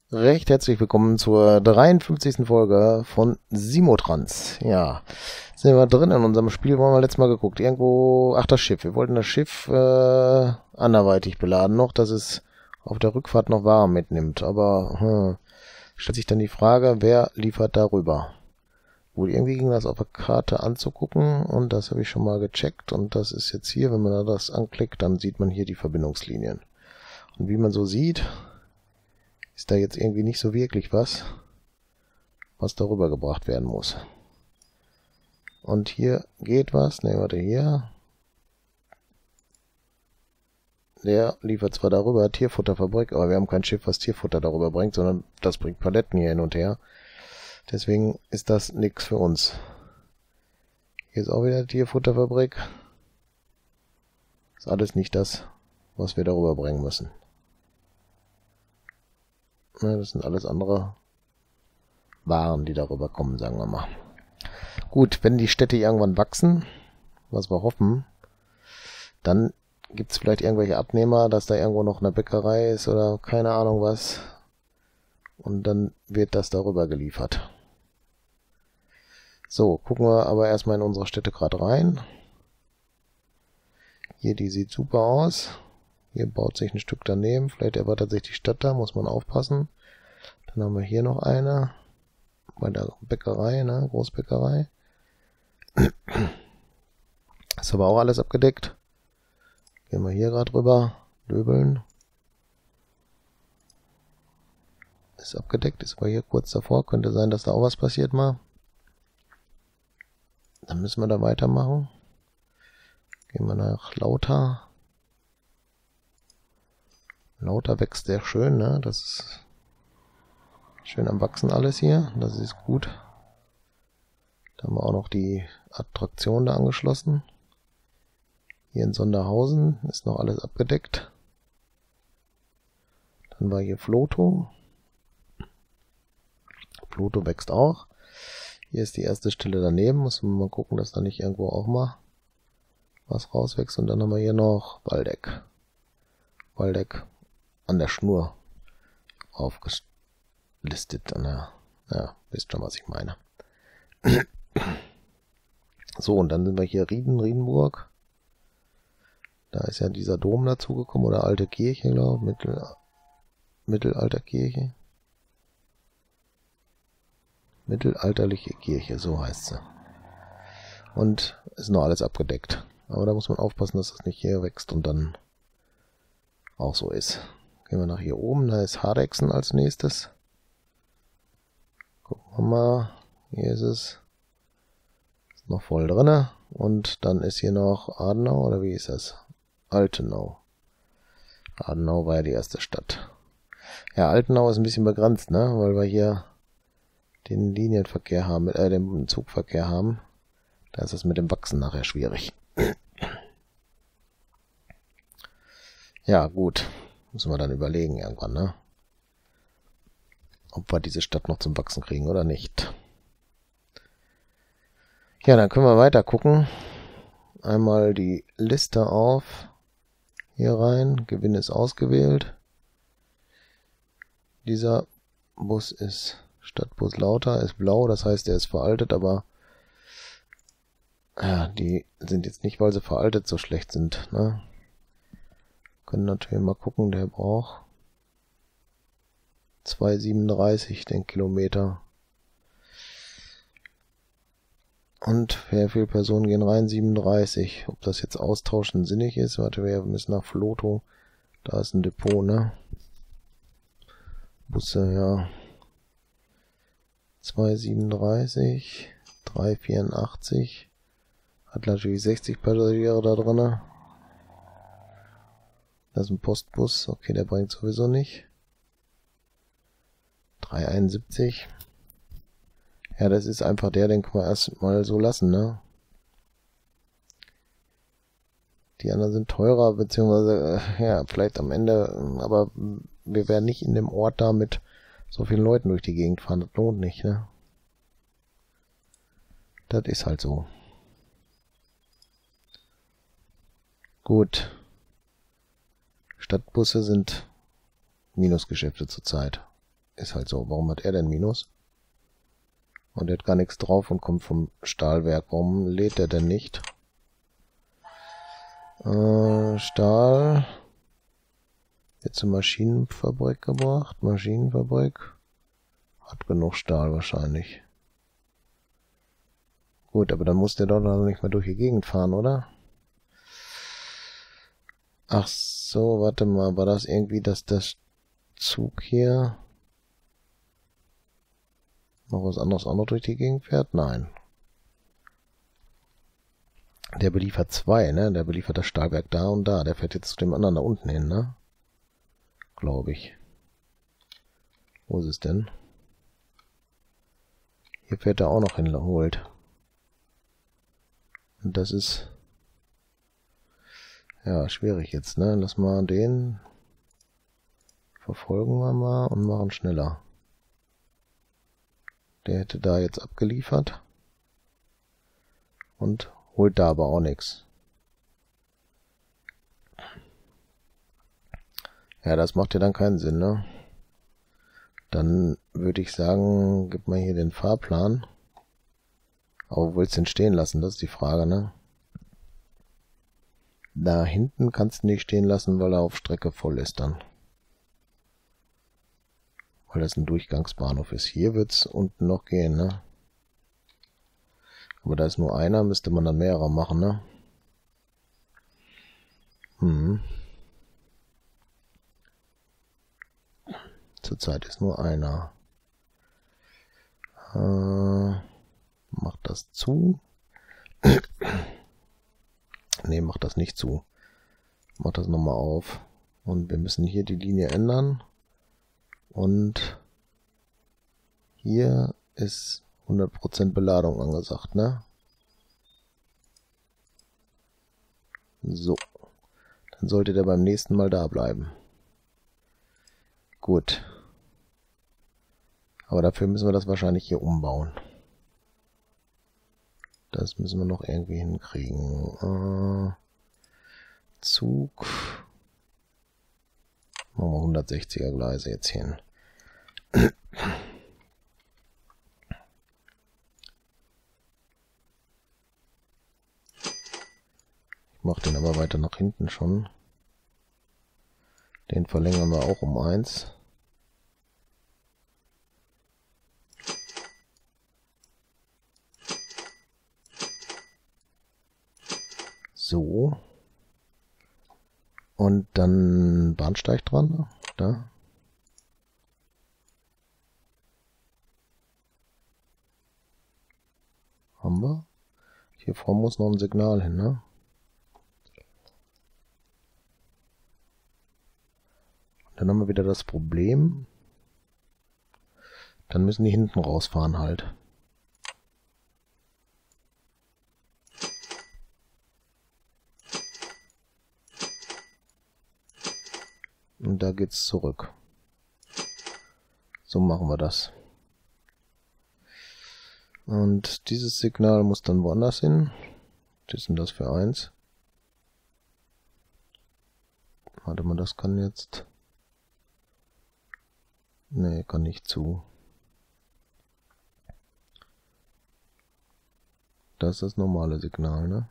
Recht herzlich willkommen zur 53. Folge von Simotrans. Ja, sind wir drin in unserem Spiel, wollen wir letztes Mal geguckt. Irgendwo, ach das Schiff, wir wollten das Schiff anderweitig beladen noch, dass es auf der Rückfahrt noch Ware mitnimmt. Aber stellt sich dann die Frage, wer liefert darüber? Gut, irgendwie ging das auf der Karte anzugucken und das habe ich schon mal gecheckt. Und das ist jetzt hier, wenn man da das anklickt, dann sieht man hier die Verbindungslinien. Und wie man so sieht, ist da jetzt irgendwie nicht so wirklich was darüber gebracht werden muss. Und hier geht was. Ne, warte, hier. Der liefert zwar darüber, Tierfutterfabrik, aber wir haben kein Schiff, was Tierfutter darüber bringt, sondern das bringt Paletten hier hin und her. Deswegen ist das nichts für uns. Hier ist auch wieder Tierfutterfabrik. Ist alles nicht das, was wir darüber bringen müssen. Das sind alles andere Waren, die darüber kommen, sagen wir mal. Gut, wenn die Städte irgendwann wachsen, was wir hoffen, dann gibt es vielleicht irgendwelche Abnehmer, dass da irgendwo noch eine Bäckerei ist oder keine Ahnung was. Und dann wird das darüber geliefert. So, gucken wir aber erstmal in unsere Städte gerade rein. Hier, die sieht super aus. Hier baut sich ein Stück daneben. Vielleicht erweitert sich die Stadt da, muss man aufpassen. Dann haben wir hier noch eine. Bei der Bäckerei, ne? Großbäckerei. Ist aber auch alles abgedeckt. Gehen wir hier gerade rüber. Döbeln. Ist abgedeckt, ist aber hier kurz davor. Könnte sein, dass da auch was passiert mal. Dann müssen wir da weitermachen. Gehen wir nach Lauter. Lauter wächst sehr schön, ne? Das ist schön am Wachsen alles hier. Das ist gut. Da haben wir auch noch die Attraktion da angeschlossen. Hier in Sonderhausen ist noch alles abgedeckt. Dann war hier Floto. Floto wächst auch. Hier ist die erste Stelle daneben. Muss man mal gucken, dass da nicht irgendwo auch mal was rauswächst. Und dann haben wir hier noch Waldeck. Waldeck an der Schnur aufgelistet. Ja, wisst schon, was ich meine. So, und dann sind wir hier Riedenburg. Da ist ja dieser Dom dazugekommen, oder alte Kirche, glaube ich. Mittelalterkirche. Mittelalterliche Kirche, so heißt sie. Und ist noch alles abgedeckt. Aber da muss man aufpassen, dass das nicht hier wächst und dann auch so ist. Gehen wir nach hier oben, da ist Hardexen als nächstes. Gucken wir mal. Hier ist es. Ist noch voll drinne. Und dann ist hier noch Adenau, oder wie ist das? Altenau. Adenau war ja die erste Stadt. Ja, Altenau ist ein bisschen begrenzt, ne? Weil wir hier den Linienverkehr haben, den Zugverkehr haben. Da ist es mit dem Wachsen nachher schwierig. Ja, gut. Müssen wir dann überlegen irgendwann, ne? Ob wir diese Stadt noch zum Wachsen kriegen oder nicht. Ja, dann können wir weiter gucken. Einmal die Liste auf. Hier rein. Gewinn ist ausgewählt. Dieser Bus ist Stadtbus Lauter, ist blau, das heißt, er ist veraltet, aber ja, die sind jetzt nicht, weil sie veraltet so schlecht sind, ne? Können natürlich mal gucken, der braucht 2,37 den Kilometer. Und wie viele Personen gehen rein? 37. Ob das jetzt austauschen sinnig ist? Warte, wir müssen nach Floto. Da ist ein Depot, ne? Busse, ja. 2,37. 3,84. Hat natürlich 60 Passagiere da drin. Das ist ein Postbus. Okay, der bringt sowieso nicht. 3,71. Ja, das ist einfach der, den können wir erstmal so lassen, ne? Die anderen sind teurer, beziehungsweise, ja, vielleicht am Ende, aber wir werden nicht in dem Ort da mit so vielen Leuten durch die Gegend fahren. Das lohnt nicht, ne? Das ist halt so. Gut. Stadtbusse sind Minusgeschäfte zurzeit. Ist halt so. Warum hat er denn Minus? Und er hat gar nichts drauf und kommt vom Stahlwerk. Warum lädt er denn nicht? Stahl. Jetzt zur Maschinenfabrik gebracht. Maschinenfabrik. Hat genug Stahl wahrscheinlich. Gut, aber dann muss der doch noch nicht mehr durch die Gegend fahren, oder? Ach so, warte mal. War das irgendwie, dass das Zug hier noch was anderes auch noch durch die Gegend fährt? Nein. Der beliefert zwei, ne? Der beliefert das Stahlwerk da und da. Der fährt jetzt zu dem anderen da unten hin, ne? Glaube ich. Wo ist es denn? Hier fährt er auch noch hinholt. Und das ist... Ja, schwierig jetzt, ne? Lass mal den... Verfolgen wir mal und machen schneller. Der hätte da jetzt abgeliefert. Und holt da aber auch nichts. Ja, das macht ja dann keinen Sinn, ne? Dann würde ich sagen, gib mal hier den Fahrplan. Aber wo willst du den stehen lassen? Das ist die Frage, ne? Da hinten kannst du nicht stehen lassen, weil er auf Strecke voll ist dann. Weil das ein Durchgangsbahnhof ist. Hier wird es unten noch gehen, ne? Aber da ist nur einer, müsste man dann mehrere machen, ne? Zurzeit ist nur einer. Macht das zu. Ne, macht das nicht zu. Macht das nochmal auf. Und wir müssen hier die Linie ändern. Und hier ist 100% Beladung angesagt, ne? So. Dann sollte der beim nächsten Mal da bleiben. Gut. Aber dafür müssen wir das wahrscheinlich hier umbauen. Das müssen wir noch irgendwie hinkriegen. Zug. Machen wir 160er Gleise jetzt hin. Ich mache den aber weiter nach hinten schon. Den verlängern wir auch um 1. So. Und dann Bahnsteig dran. Da. Haben wir. Hier vorne muss noch ein Signal hin, ne? Und dann haben wir wieder das Problem. Dann müssen die hinten rausfahren halt. Und da geht's zurück. So machen wir das. Und dieses Signal muss dann woanders hin. Was ist denn das für eins? Warte mal, das kann jetzt... Nee, kann nicht zu. Das ist das normale Signal, ne?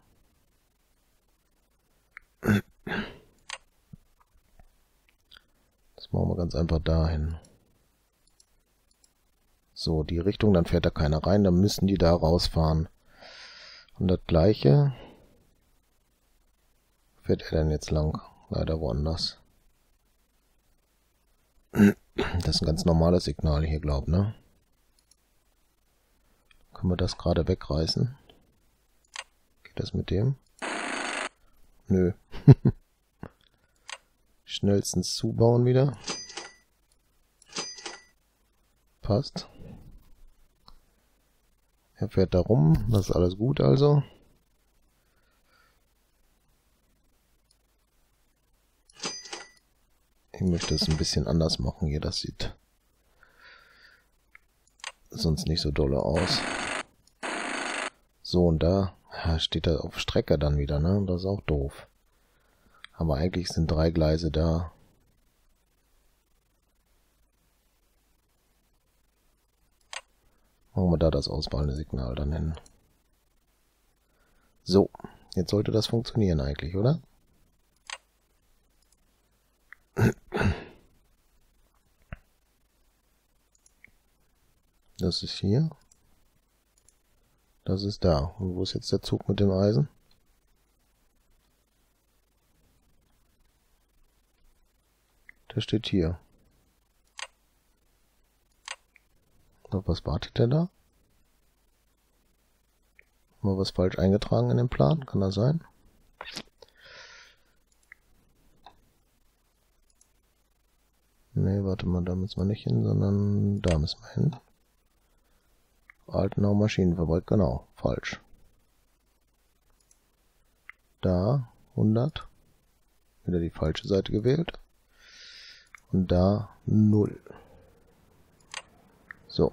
Das machen wir ganz einfach dahin. So, die Richtung, dann fährt da keiner rein, dann müssen die da rausfahren. Und das gleiche fährt er dann jetzt lang. Leider woanders. Das ist ein ganz normales Signal hier, glaub, ne? Können wir das gerade wegreißen? Geht das mit dem? Nö. Schnellstens zubauen wieder. Passt. Er fährt da rum, das ist alles gut also. Ich möchte es ein bisschen anders machen hier, das sieht sonst nicht so dolle aus. So, und da steht er auf Strecke dann wieder, ne? Das ist auch doof. Aber eigentlich sind 3 Gleise da. Machen wir da das Auswahlsignal dann hin. So, jetzt sollte das funktionieren eigentlich, oder? Das ist hier. Das ist da. Und wo ist jetzt der Zug mit dem Eisen? Der steht hier. Auf was wartet der da? Mal was falsch eingetragen in den Plan? Kann das sein? Ne, warte mal, da müssen wir nicht hin, sondern da müssen wir hin. Altenau Maschinenfabrik, genau, falsch. Da 100. Wieder die falsche Seite gewählt. Und da 0. So.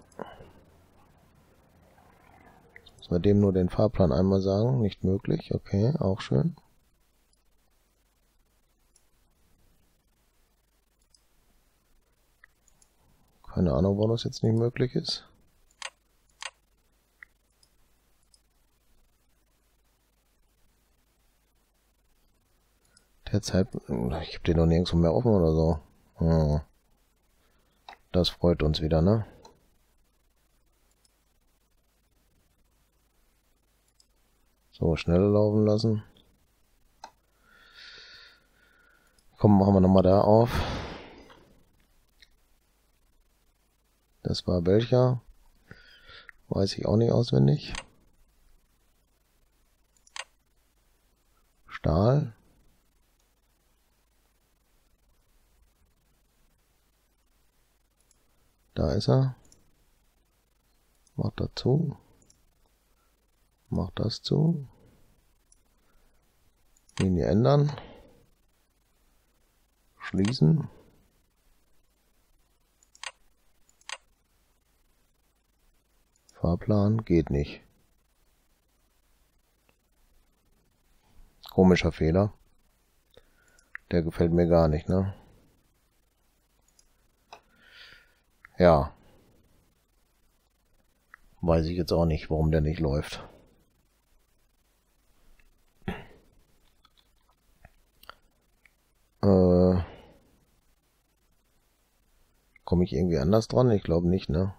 Müssen wir dem nur den Fahrplan einmal sagen. Nicht möglich. Okay, auch schön. Keine Ahnung, warum das jetzt nicht möglich ist. Der Zeitpunkt, ich habe den noch nirgendwo mehr offen oder so. Hm. Das freut uns wieder, ne? So, schneller laufen lassen. Komm, machen wir nochmal da auf. Das war welcher? Weiß ich auch nicht auswendig. Stahl. Da ist er. Macht dazu. Macht das zu. Linie ändern. Schließen. Fahrplan geht nicht. Komischer Fehler. Der gefällt mir gar nicht, ne? Ja. Weiß ich jetzt auch nicht, warum der nicht läuft. Komme ich irgendwie anders dran? Ich glaube nicht, ne?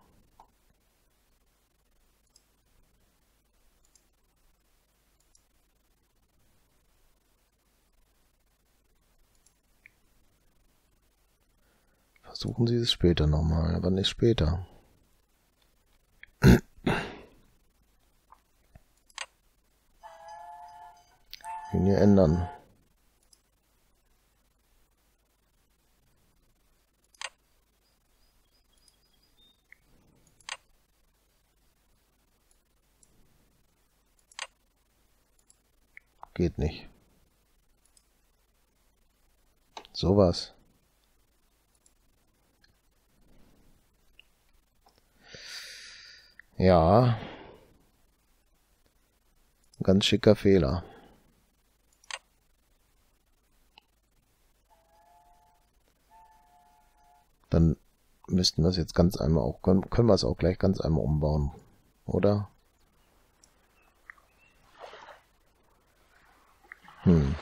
Versuchen Sie es später nochmal. Wann ist später? Linie ändern. Geht nicht. Sowas. Ja. Ganz schicker Fehler. Dann müssten wir es jetzt ganz einmal auch, können wir es auch gleich ganz einmal umbauen, oder? Hm.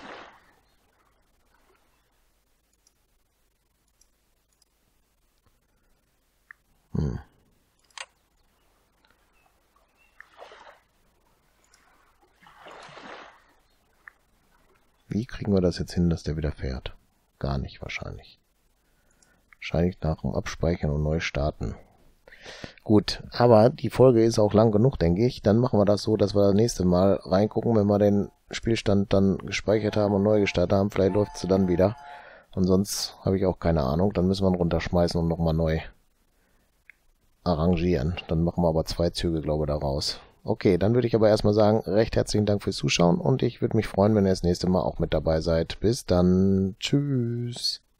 Wie kriegen wir das jetzt hin, dass der wieder fährt? Gar nicht wahrscheinlich. Wahrscheinlich nach dem Abspeichern und neu starten. Gut, aber die Folge ist auch lang genug, denke ich. Dann machen wir das so, dass wir das nächste Mal reingucken, wenn wir den Spielstand dann gespeichert haben und neu gestartet haben. Vielleicht läuft es dann wieder. Und sonst habe ich auch keine Ahnung. Dann müssen wir ihn runterschmeißen und nochmal neu arrangieren. Dann machen wir aber 2 Züge, glaube ich, daraus. Okay, dann würde ich aber erstmal sagen, recht herzlichen Dank fürs Zuschauen und ich würde mich freuen, wenn ihr das nächste Mal auch mit dabei seid. Bis dann. Tschüss.